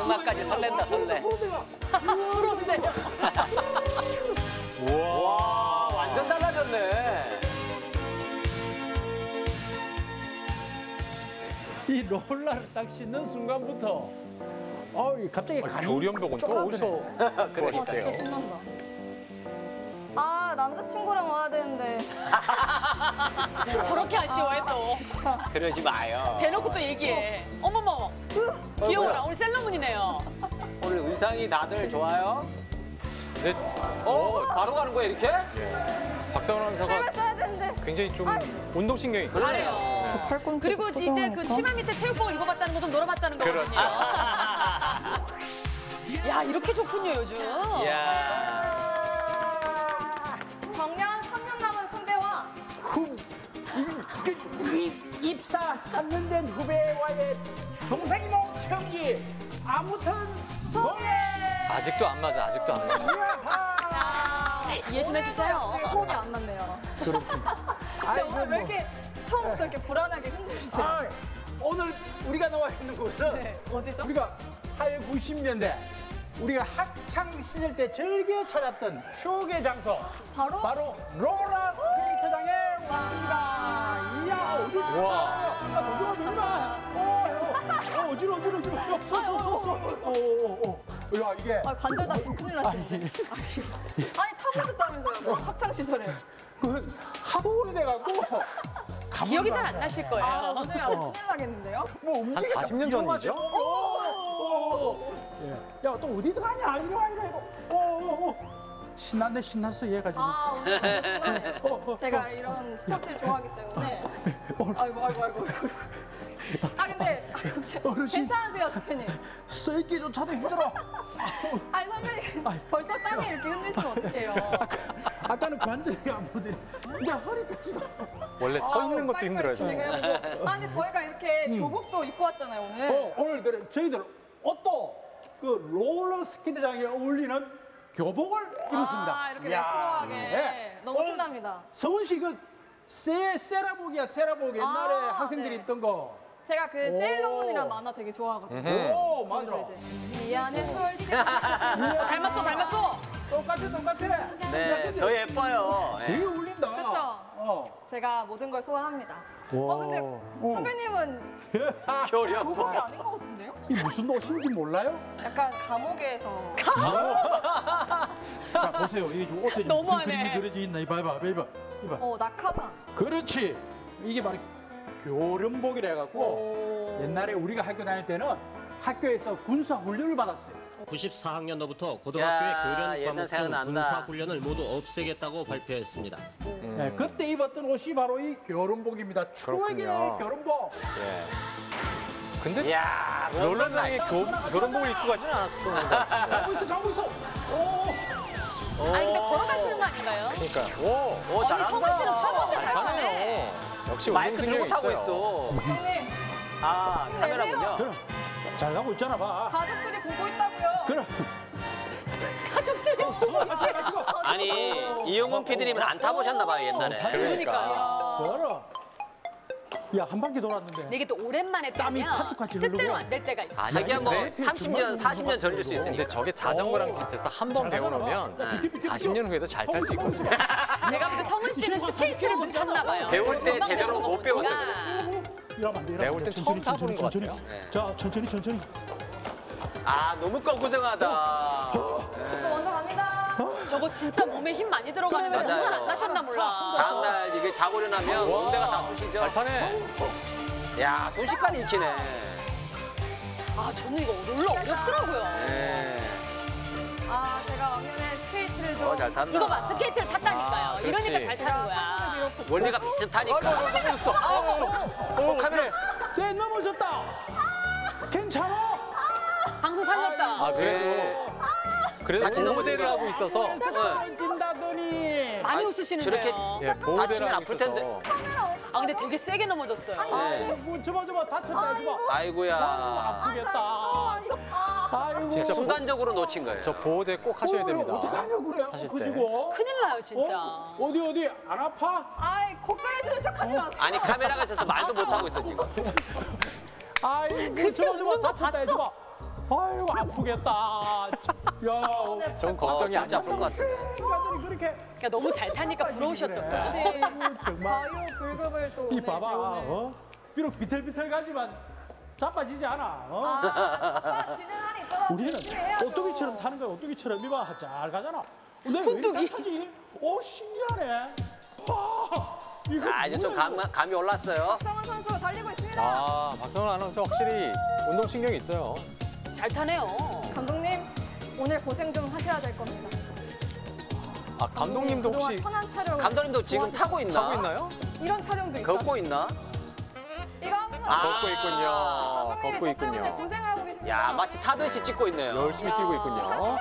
마지막까지 설렌다, 설레. 부럽네요. 우와, 완전 달라졌네. 이 롤러를 딱 씻는 순간부터 갑자기 간이 교리연복은 또 어디서 그러니까요. 진짜 신난다. 아, 남자친구랑 와야 되는데. 저렇게 아쉬워해 또. 그러지 마요. 대놓고 또 얘기해. 어머머. 귀여워라. 오늘 셀러문이네요. 오늘 의상이 다들 좋아요? 네, 바로 가는 거야, 이렇게? 박상원 을 아나운서가 써야 되는데. 굉장히 좀 운동신경이 있거든요. 잘해요. 그리고 이제 그 치마 밑에 체육복을 입어봤다는 거 좀 놀아봤다는 거거든요. 그렇죠. 야, 이렇게 좋군요, 요즘. 이야. 정년 3년 남은 선배와 입사 3년 된 후배와의 동생이몽 체험지 아무튼 노래. 아직도 안 맞아, 아직도 안 맞아. 이해 좀 해주세요. 호흡이 안 맞네요. 근데 오늘 왜 이렇게 처음부터 이렇게 불안하게 흔들리세요? 오늘 우리가 나와 있는 곳은 네, 어디죠? 우리가 8, 90년대 우리가 학창 시절 때 즐겨 찾았던 추억의 장소 바로 롤러 스케이트장에 왔습니다. 이야 어디 우와. 어지러 야 이게 아, 관절 다치면 큰일 나시는데. 아니 타보셨다면서요, 뭐, 학창 시절에. 그 하도 오래돼갖고 기억이 잘 안 나실 거예요. 아, 오늘 아주 큰일 나겠는데요? 뭐 한 움직여 40년 전이죠? 야 또 어디든 가냐 이리 와 신났네 신났어 얘가 지금 아, 오늘 제가 이런 스포츠를 좋아하기 때문에. 아이고. 아, 근데 어르신. 괜찮으세요, 선배님? 써있기조차도 힘들어. 아니, 선배님 벌써 땀이 이렇게 흔들시면 어떡해요? 아까는 관절이 안 보더니 이제 허리까지도. 원래 서 있는 것도 힘들어요. 제가 해보고. 아, 근데 저희가 이렇게 교복도 입고 왔잖아요, 오늘. 오늘 그래 저희들 옷도 그 롤러 스케이트장에 어울리는 교복을 입었습니다. 아, 이렇게 이야. 레트로하게. 네. 너무 오늘 신납니다. 성훈 씨 그 세라복이야 세라복 옛날에 아, 학생들이 네. 입던 거. 제가 그 세일러문이라는 만화 되게 좋아하거든요. 오 거기서 맞아. 이제 미안해 솔직히 닮았어. 똑같아. 네, 더 예뻐요. 네. 되게 어울린다. 그쵸? 제가 모든 걸 소화합니다. 근데 선배님은 교련. 교복이 아닌 것 같은데요? 이 무슨 옷인지 몰라요? 약간 감옥에서. 자 보세요. 이 옷에 무슨 너무하네. 그림이 그려져 있나 이봐. 낙하산. 그렇지. 이게 바로 교련복이라 해갖고 옛날에 우리가 학교 다닐 때는 학교에서 군사 훈련을 받았어요. 94학년도부터 고등학교의 야, 교련 옛날 과목 생각난다. 등 군사 훈련을 모두 없애겠다고 발표했습니다. 네, 그때 입었던 옷이 바로 이 교련복입니다. 추억의 그렇군요. 교련복. 근데 이야, 롤러장에 교련복을 입고 가지는 않았을 거예요. 가고 있어. 아니, 근데 걸어가시는 거 아닌가요? 그러니까. 오, 아니, 잘한다. 성훈 씨는 초보실 잘 타네. 잘하네요. 역시 마이크 운동신경이 들고 타고 있어요. 있어. 선생님, 아, 카메라군요. 그럼 잘 가고 있잖아 봐. 가족들이 보고 있다고요. 그럼. 아니, 이용훈 PD님은 안 타보셨나 봐요, 옛날에. 그러니까요. 그럼. 야, 한 바퀴 돌았는데. 근데 이게 또 오랜만에 땀이 타면 파죽같이 뜻대로 흐르고. 안 될 때가 있어. 하기야 뭐 근데 30년, 40년 전일 수 있으니까. 근데 저게 자전거랑 비슷해서 한 번 배워놓으면 40년 후에도 잘 탈 수 있거든요. 제가 근데 성훈 씨는 스케이트를 좀 탔나 봐요. 배울 때 제대로 못 배웠어요. 이러면 안 돼. 내가 볼 땐 처음 타보는 것 천천히. 같아요. 자, 천천히. 아, 너무 껌구정하다. 먼저 갑니다. 저거 진짜 몸에 힘 많이 들어가는데 맞아요. 몸살 안 나셨나 몰라. 다음날 이게 자고려 나면 온데가 다 쑤시죠. 잘 타네. 야, 순식간에 익히네. 아, 저는 이거 롤러 어렵더라고요. 네. 아, 제가 왕년에 스케이트를 좀. 잘 탄다. 이거 봐, 스케이트를 탔다니까요. 그렇지. 이러니까 잘 타는 거야. 원리가 비슷하니까. 카메라. 네, 넘어졌다. 괜찮아? 방송 살렸다. 아, 그래도 같이 보호대를 하고 있어서 진다더니. 많이 아, 웃으시는데요. 저렇게 보호대를 다치면 하고 아플 텐데. 있어서 아, 근데 되게 세게 넘어졌어요. 네. 뭐 저봐 다쳤다 해봐. 아이고야. 아프겠다. 아이고. 진짜 순간적으로 놓친 거예요. 저 보호대 꼭 하셔야 됩니다. 어떡하냐고 그래. 하실 때. 그지고. 큰일 나요, 진짜. 어디 안 아파? 아이, 걱정해주는 척 하지 마세요. 아니, 카메라가 있어서 말도 못하고 있어, 지금. 아이고 웃는 거 다쳤다 봤어? 해봐. 아이고 아프겠다. 야, 전 걱정이 안 진짜 아플 것 같은데. 인간들이 그렇게 그러니까 너무 잘 타니까 부러우셨던 거야. 역시 정말. 과유불급을 또 이 오늘 봐봐, 배우네. 비록 비틀비틀가지만 자빠지지 않아. 아, 진행하니 있더라도 우리는 열심히 해야죠. 오뚜기처럼 타는 거야. 오뚜기처럼 이봐 잘 가잖아. 내가 왜 이렇게 타지? 오 신기하네. 와, 이거 자, 이제 좀 감이 올랐어요. 박성원 선수 달리고 있습니다. 아, 박성원 아나운서 확실히 운동신경이 있어요. 잘 타네요. 감독님 오늘 고생 좀 하셔야 될 겁니다. 아, 감독님도 그동안 혹시 편한 촬영 감독님도 지금 타고 있나? 타고 있나요? 이런 촬영도 있다. 걷고 있나? 이거 한 번만. 걷고 있군요. 감독님이 걷고 저 때문에 있군요. 고생을 하고 계십니다. 야, 마치 타듯이 찍고 있네요. 열심히 뛰고 있군요.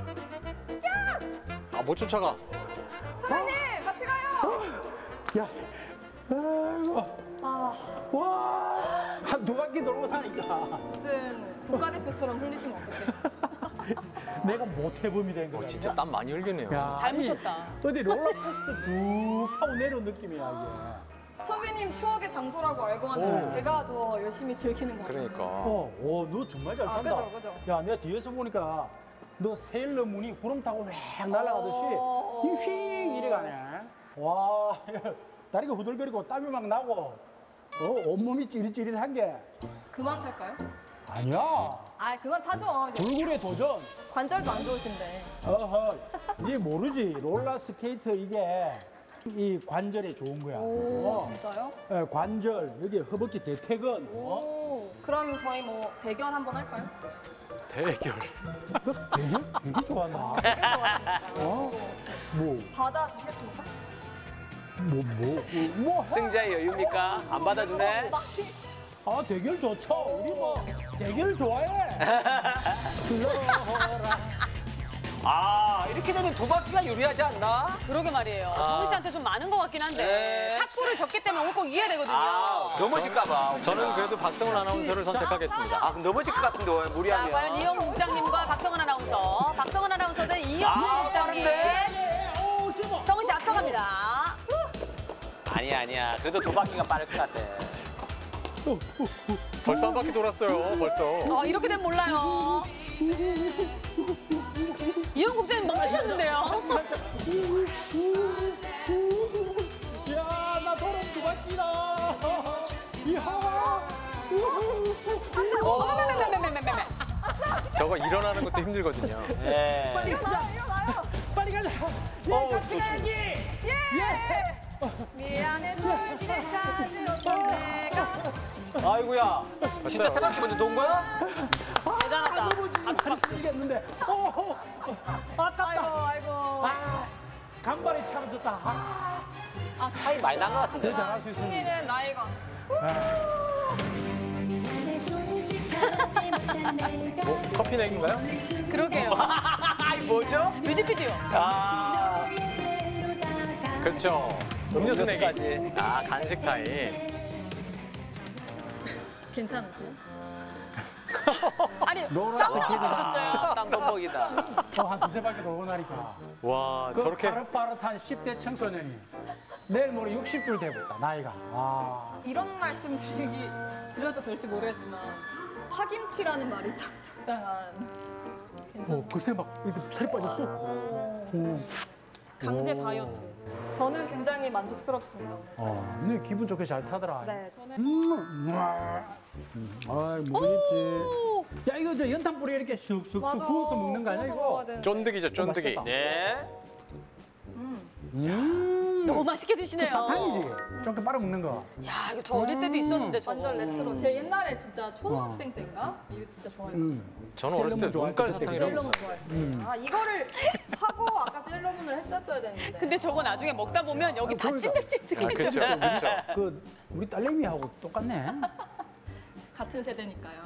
아, 못 쫓아가. 선배님 같이 가요. 야, 아이고, 아 와, 한 두 바퀴 돌고 나니까 무슨 국가대표처럼 흘리시면 어떡해. 내가 모태범이 된 거야. 진짜 땀 많이 흘리네요. 야, 닮으셨다. 아니, 어디 롤러코스터 쭉 하고 내려온 느낌이야 선배님 추억의 장소라고 알고 왔는데 제가 더 열심히 즐기는 것 같아요. 그러니까. 이게. 너 정말 잘 아, 탄다. 그죠, 그죠. 야, 내가 뒤에서 보니까 너 세일러 문이 구름 타고 획 날아가듯이 휙 이래 가네. 와, 다리가 후들거리고 땀이 막 나고, 온몸이 찌릿찌릿한 게 그만 탈까요? 아니야. 아 그만 타죠. 이제 불굴의 도전. 관절도 안 좋으신데. 어허, 이게 모르지. 롤러 스케이트 이게 이 관절에 좋은 거야. 오 진짜요? 관절, 여기 허벅지 대퇴근. 오 그럼 저희 뭐 대결 한번 할까요? 대결. 너 되게 좋아한다. 되게 좋아하시니까. 뭐, 받아주시겠습니까? 뭐. 승자의 여유입니까? 안 받아주네? 아, 대결 좋죠. 우리 뭐, 대결 좋아해. 아, 이렇게 되면 두 바퀴가 유리하지 않나? 그러게 말이에요. 성훈 씨한테 좀 많은 것 같긴 한데 네. 탁구를 졌기 때문에 오늘 꼭 이겨야 되거든요. 아, 넘어질까봐. 저는 그래도 박성원 아나운서를 선택하겠습니다. 아, 그럼 넘어질 것 같은데, 왜 자, 무리하면. 과연 이영웅 국장님과 박성은 아나운서. 박성은 아나운서 대 이영웅 국장님. 성훈 씨 앞서갑니다. 아니야. 그래도 두 바퀴가 빠를 것 같아. 벌써 한 바퀴 돌았어요, 벌써. 이렇게 되면 몰라요. 이영웅 국장님 멈추셨는데요. 야, 나 돌아 두 바퀴다. 이야. 어머머머머머머머. 저거 일어나는 것도 힘들거든요. 예. 일어나요. 빨리 가자. 같이 가야지. 예. 미안해 솔직하였던 내가. 아이고야. 진짜 세 바퀴 먼저 돈 거야? 대단하다. 박수 이겼는데. 아깝다. 아이고. 아, 간발의 차가 졌다. 차이 많이 난 것 같은데. 더 잘할 수 있습니다. 승리는 나이가. 커피 내기인가요? 그러게요. 아이, 뭐죠? 뮤직비디오. 아, 그렇죠. 음료수 내기. 음료수까지. 아, 간식 타임. 괜찮으세요? 아니, 로라 싸우는 거 스케이트다. 보셨어요? 땀 범벅이다. 한 두세 바퀴 돌고 나니까. 와, 그 저렇게. 빠릇빠릇한 10대 청소년이 내일 모레 60줄 되고 있다, 나이가. 와. 이런 말씀 드려도 될지 모르겠지만 파김치라는 말이 딱 적당한. 괜찮아요. 글쎄 막 이렇게 살이 빠졌어. 강제 다이어트. 저는 굉장히 만족스럽습니다. 네 기분 좋게 잘 타더라. 네, 저는 아이, 모르겠지. 야, 이거 저 연탄 뿌리 이렇게 쑥쑥쑥 맞아. 구워서 먹는 거 아니야, 구워서 이거? 먹어야 되는데. 쫀득이죠, 쫀득이. 맛있겠다. 네. 너무 맛있게 드시네요. 사탕이지? 좀 빨아 먹는 거. 야, 이거 저 어릴 때도 있었는데 저거. 완전 레트로. 제 옛날에 진짜 초등학생 때인가? 이거 진짜 좋아해요. 저는 어렸을 때 셀러문 좋아할 눈깔 때 사탕이라고 셀러문 했어요. 좋아해요. 아 이거를 하고 아까 셀러문을 했었어야 되는데. 근데 저거 나중에 먹다 보면 여기 다 그러니까. 아, 찐득찐득해져. 그렇죠, 그렇죠. 그 우리 딸내미하고 똑같네. 같은 세대니까요.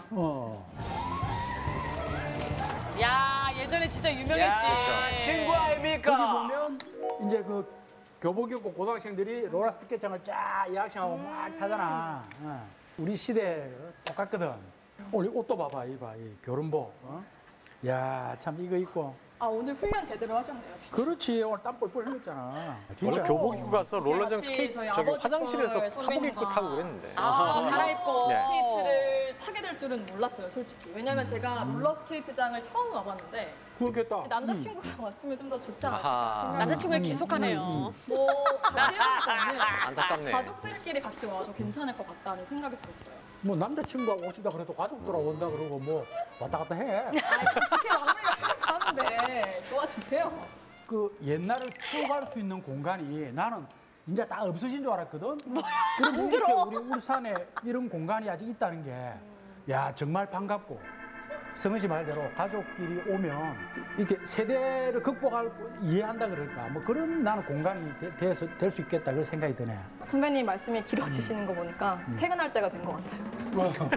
야, 예전에 진짜 유명했지. 야, 친구 거기 아닙니까? 보면 이제 그 교복 입고 고등학생들이 롤러스케이트장을 쫙 여학생하고 막 타잖아. 우리 시대 똑같거든. 오늘 옷도 봐봐, 이봐, 이 결혼복. 야, 참 이거 입고. 아 오늘 훈련 제대로 하셨네요. 진짜. 그렇지, 오늘 땀 뻘뻘 흘렸잖아. 원래 교복 입고 가서 롤러장 같이 스케이트 저희 저기 아버지 화장실에서 걸 사복 입고 선배님과 타고 그랬는데. 갈아입고. 네. 스케이트를 타게 될 줄은 몰랐어요, 솔직히. 왜냐면 제가 롤러스케이트장을 처음 와봤는데 그렇겠다. 남자친구랑 왔으면 좀 더 좋지 않았을까 아하. 생각이 남자친구가 계속하네요. 뭐 같이 해봤거든요. 안타깝네. 가족들끼리 같이 와도 괜찮을 것 같다는 생각이 들었어요. 뭐 남자친구하고 오시다 그래도 가족들하고 온다 그러고 뭐 왔다 갔다 해. 그렇게 마무리를 하는데 도와주세요. 그 옛날을 추억할 수 있는 공간이 나는 이제 다 없어진 줄 알았거든. 그럼 이렇게 우리 울산에 이런 공간이 아직 있다는 게, 야 정말 반갑고. 성은 씨 말대로 가족끼리 오면 이렇게 세대를 극복할 이해한다 그럴까 뭐 그런 나는 공간이 될 수 있겠다 그런 생각이 드네. 선배님 말씀이 길어지시는 거 보니까 퇴근할 때가 된 것 같아요.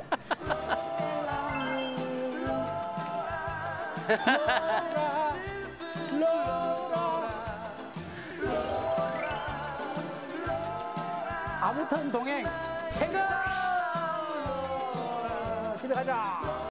아무튼 동행 퇴근! 집에 가자.